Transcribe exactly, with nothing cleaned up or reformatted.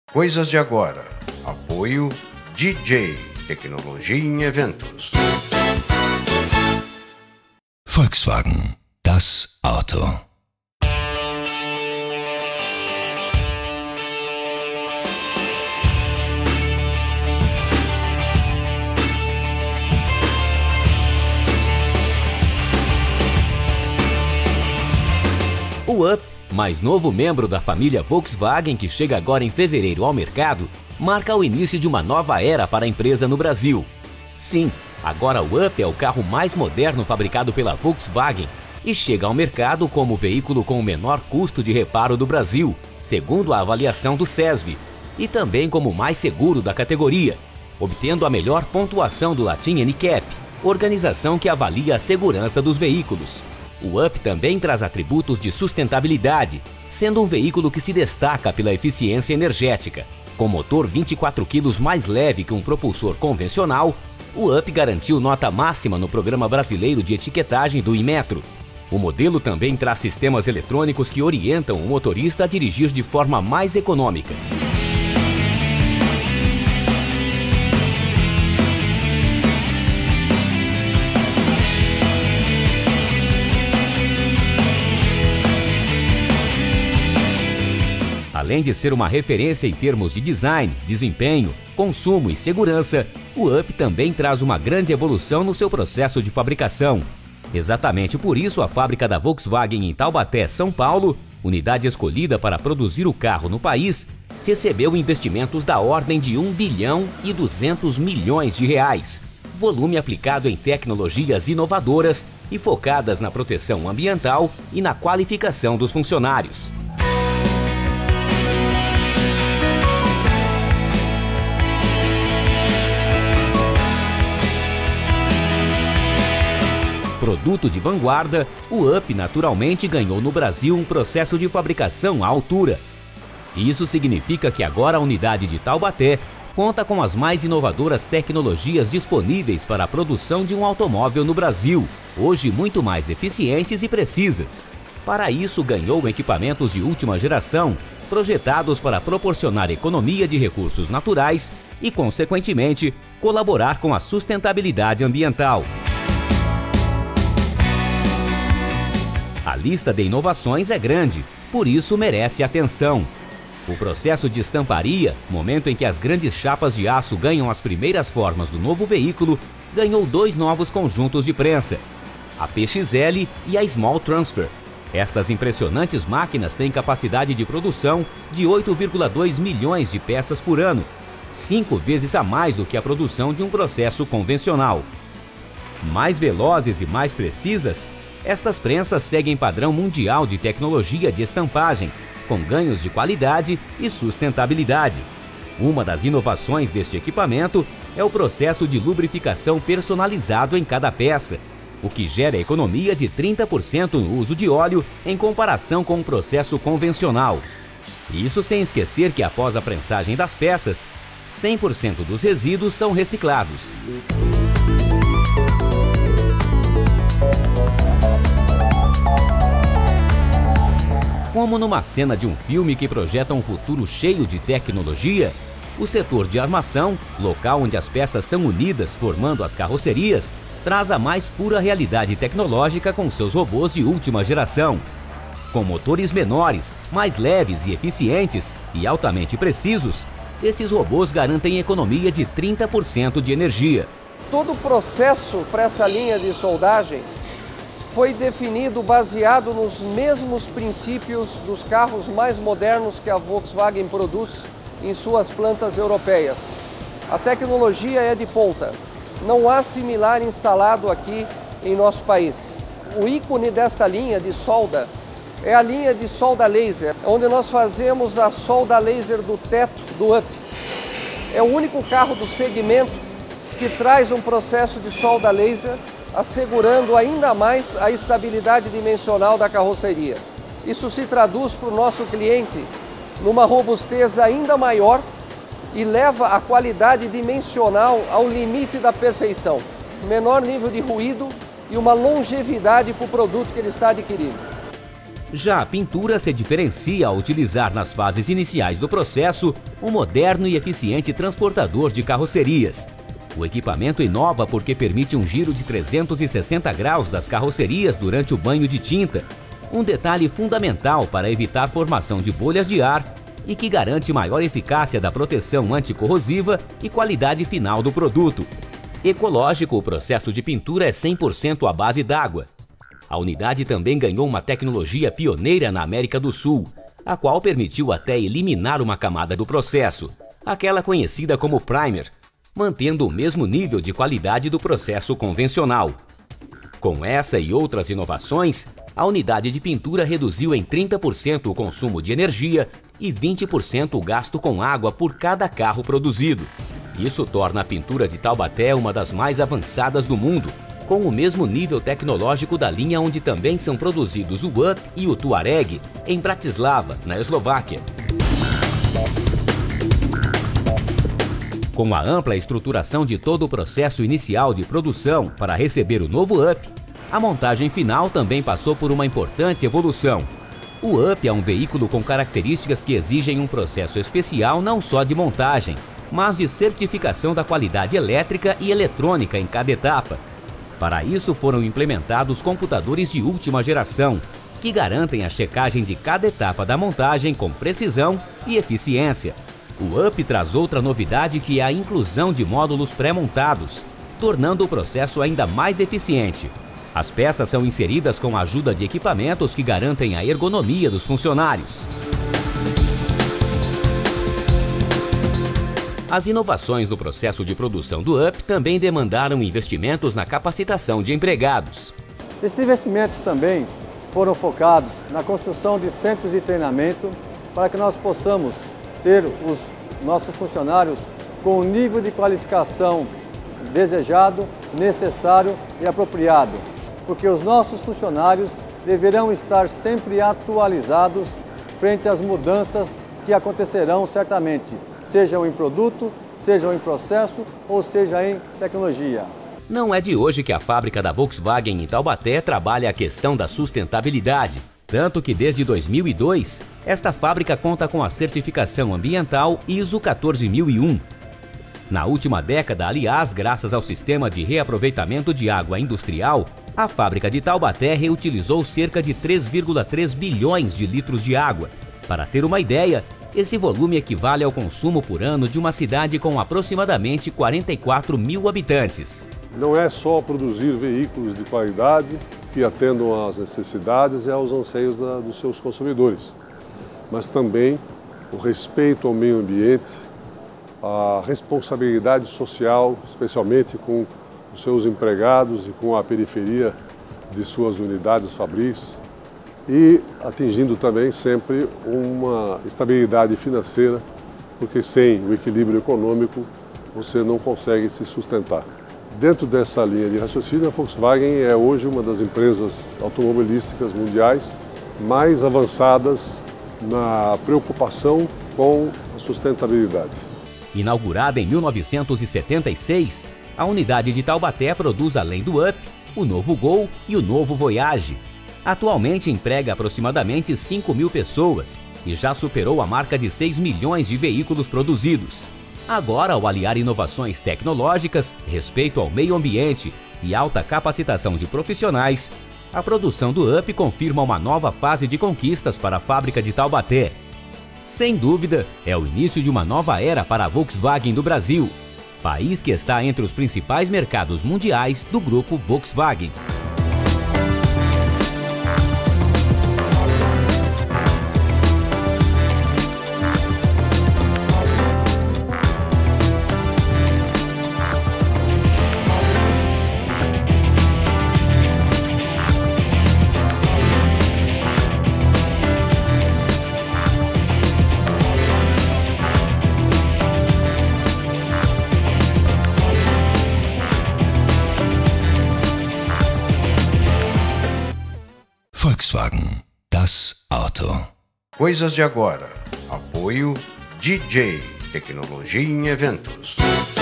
Coisas de agora. Apoio D J Tecnologia em Eventos. Volkswagen, das Auto. O Up, mais novo membro da família Volkswagen que chega agora em fevereiro ao mercado, marca o início de uma nova era para a empresa no Brasil. Sim, agora o Up é o carro mais moderno fabricado pela Volkswagen e chega ao mercado como o veículo com o menor custo de reparo do Brasil, segundo a avaliação do SESV, e também como o mais seguro da categoria, obtendo a melhor pontuação do Latin N C A P, organização que avalia a segurança dos veículos. O Up também traz atributos de sustentabilidade, sendo um veículo que se destaca pela eficiência energética. Com motor vinte e quatro quilos mais leve que um propulsor convencional, o Up garantiu nota máxima no Programa Brasileiro de Etiquetagem do Inmetro. O modelo também traz sistemas eletrônicos que orientam o motorista a dirigir de forma mais econômica. Além de ser uma referência em termos de design, desempenho, consumo e segurança, o Up também traz uma grande evolução no seu processo de fabricação. Exatamente por isso, a fábrica da Volkswagen em Taubaté, São Paulo, unidade escolhida para produzir o carro no país, recebeu investimentos da ordem de um bilhão e duzentos milhões de reais, volume aplicado em tecnologias inovadoras e focadas na proteção ambiental e na qualificação dos funcionários. Produto de vanguarda, o Up naturalmente ganhou no Brasil um processo de fabricação à altura. Isso significa que agora a unidade de Taubaté conta com as mais inovadoras tecnologias disponíveis para a produção de um automóvel no Brasil, hoje muito mais eficientes e precisas. Para isso, ganhou equipamentos de última geração, projetados para proporcionar economia de recursos naturais e, consequentemente, colaborar com a sustentabilidade ambiental. A lista de inovações é grande, por isso merece atenção. O processo de estamparia, momento em que as grandes chapas de aço ganham as primeiras formas do novo veículo, ganhou dois novos conjuntos de prensa, a P X L e a Small Transfer. Estas impressionantes máquinas têm capacidade de produção de oito vírgula dois milhões de peças por ano, cinco vezes a mais do que a produção de um processo convencional. Mais velozes e mais precisas, estas prensas seguem padrão mundial de tecnologia de estampagem, com ganhos de qualidade e sustentabilidade. Uma das inovações deste equipamento é o processo de lubrificação personalizado em cada peça, o que gera economia de trinta por cento no uso de óleo em comparação com o processo convencional. Isso sem esquecer que após a prensagem das peças, cem por cento dos resíduos são reciclados. Como numa cena de um filme que projeta um futuro cheio de tecnologia, o setor de armação, local onde as peças são unidas formando as carrocerias, traz a mais pura realidade tecnológica com seus robôs de última geração. Com motores menores, mais leves e eficientes e altamente precisos, esses robôs garantem economia de trinta por cento de energia. Todo o processo para essa linha de soldagem foi definido baseado nos mesmos princípios dos carros mais modernos que a Volkswagen produz em suas plantas europeias. A tecnologia é de ponta, não há similar instalado aqui em nosso país. O ícone desta linha de solda é a linha de solda laser, onde nós fazemos a solda laser do teto do Up. É o único carro do segmento que traz um processo de solda laser, assegurando ainda mais a estabilidade dimensional da carroceria. Isso se traduz para o nosso cliente numa robustez ainda maior e leva a qualidade dimensional ao limite da perfeição. Menor nível de ruído e uma longevidade para o produto que ele está adquirindo. Já a pintura se diferencia ao utilizar nas fases iniciais do processo um moderno e eficiente transportador de carrocerias. O equipamento inova porque permite um giro de trezentos e sessenta graus das carrocerias durante o banho de tinta, um detalhe fundamental para evitar a formação de bolhas de ar e que garante maior eficácia da proteção anticorrosiva e qualidade final do produto. Ecológico, o processo de pintura é cem por cento à base d'água. A unidade também ganhou uma tecnologia pioneira na América do Sul, a qual permitiu até eliminar uma camada do processo, aquela conhecida como primer, mantendo o mesmo nível de qualidade do processo convencional. Com essa e outras inovações, a unidade de pintura reduziu em trinta por cento o consumo de energia e vinte por cento o gasto com água por cada carro produzido. Isso torna a pintura de Taubaté uma das mais avançadas do mundo, com o mesmo nível tecnológico da linha onde também são produzidos o Up e o Tuareg, em Bratislava, na Eslováquia. Com a ampla estruturação de todo o processo inicial de produção para receber o novo Up, a montagem final também passou por uma importante evolução. O Up é um veículo com características que exigem um processo especial não só de montagem, mas de certificação da qualidade elétrica e eletrônica em cada etapa. Para isso foram implementados computadores de última geração, que garantem a checagem de cada etapa da montagem com precisão e eficiência. O Up traz outra novidade, que é a inclusão de módulos pré-montados, tornando o processo ainda mais eficiente. As peças são inseridas com a ajuda de equipamentos que garantem a ergonomia dos funcionários. As inovações no processo de produção do Up também demandaram investimentos na capacitação de empregados. Esses investimentos também foram focados na construção de centros de treinamento para que nós possamos ter os nossos funcionários com o nível de qualificação desejado, necessário e apropriado, porque os nossos funcionários deverão estar sempre atualizados frente às mudanças que acontecerão certamente, sejam em produto, sejam em processo ou seja em tecnologia. Não é de hoje que a fábrica da Volkswagen em Taubaté trabalha a questão da sustentabilidade, tanto que desde dois mil e dois, esta fábrica conta com a certificação ambiental I S O quatorze mil e um. Na última década, aliás, graças ao sistema de reaproveitamento de água industrial, a fábrica de Taubaté reutilizou cerca de três vírgula três bilhões de litros de água. Para ter uma ideia, esse volume equivale ao consumo por ano de uma cidade com aproximadamente quarenta e quatro mil habitantes. Não é só produzir veículos de qualidade que atendam às necessidades e aos anseios da, dos seus consumidores, mas também o respeito ao meio ambiente, a responsabilidade social, especialmente com os seus empregados e com a periferia de suas unidades fabris, e atingindo também sempre uma estabilidade financeira, porque sem o equilíbrio econômico você não consegue se sustentar. Dentro dessa linha de raciocínio, a Volkswagen é hoje uma das empresas automobilísticas mundiais mais avançadas na preocupação com a sustentabilidade. Inaugurada em mil novecentos e setenta e seis, a unidade de Taubaté produz, além do Up, o novo Gol e o novo Voyage. Atualmente emprega aproximadamente cinco mil pessoas e já superou a marca de seis milhões de veículos produzidos. Agora, ao aliar inovações tecnológicas, respeito ao meio ambiente e alta capacitação de profissionais, a produção do Up confirma uma nova fase de conquistas para a fábrica de Taubaté. Sem dúvida, é o início de uma nova era para a Volkswagen do Brasil, país que está entre os principais mercados mundiais do grupo Volkswagen. Volkswagen, das Auto. Coisas de agora. Apoio D J Tecnologia em Eventos.